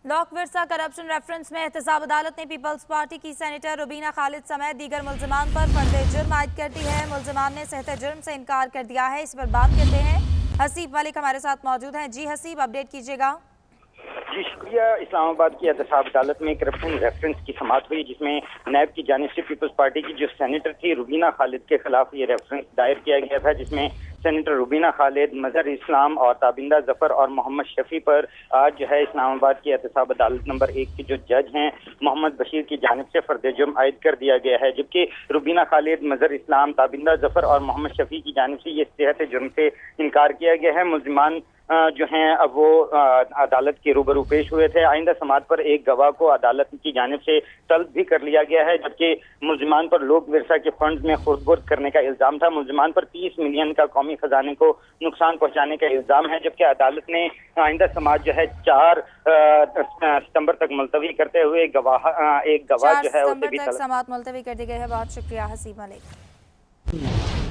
Lock Virsa corruption reference में एहतसाब अदालत ने पीपल्स पार्टी की सेनेटर रुबीना खालिद समेत दीगर मुल्जिमान पर फर्द जुर्म आयद कर दी है। मुल्जिमान ने सहते जुर्म से इनकार कर दिया है। इस पर बात करते हैं, हसीब मलिक हमारे साथ मौजूद हैं। जी हसीब, अपडेट कीजिएगा। जी शुक्रिया। इस्लामाबाद की एहतसाब अदालत में करप्शन रेफरेंस की समाअत हुई, जिसमें नैब की जानिब से पीपल्स पार्टी की जो सेनेटर थी रुबीना खालिद के खिलाफ ये रेफरेंस दायर किया गया था, जिसमें सेनेटर रुबीना खालिद, मजहर इस्लाम और ताबिंदा जफर और मोहम्मद शफी पर आज जो है इस्लामाबाद की एहतसाब अदालत नंबर 1 के जो जज हैं मोहम्मद बशीर की जानिब से फर्द जुर्म आयद कर दिया गया है। जबकि रुबीना खालिद, मजहर इस्लाम, ताबिंदा जफर और मोहम्मद शफी की जानिब से ये सेहत जुर्म से इनकार किया गया है। मुल्जिमान जो हैं अब वो अदालत के रूबरू पेश हुए थे। आइंदा समाअत पर एक गवाह को अदालत की जानिब से तलब भी कर लिया गया है, जबकि मुल्जिमान पर लोक विरसा के फंड्स में खुर्द-बुर्द करने का इल्जाम था। मुल्जिमान पर 30 मिलियन का कौमी खजाने को नुकसान पहुंचाने का इल्जाम है। जबकि अदालत ने आइंदा समाअत जो है 4 सितंबर तक मुलतवी करते हुए एक गवाह जो है उसे भी समाअत मुलतवी कर दी गई है। बहुत शुक्रिया हसीब मलिक।